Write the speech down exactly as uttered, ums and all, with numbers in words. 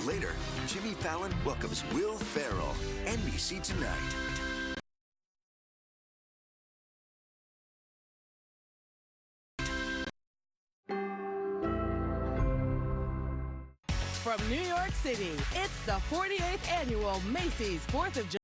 later, Jimmy Fallon welcomes Will Ferrell. N B C Tonight. From New York City, it's the forty-eighth Annual Macy's fourth of July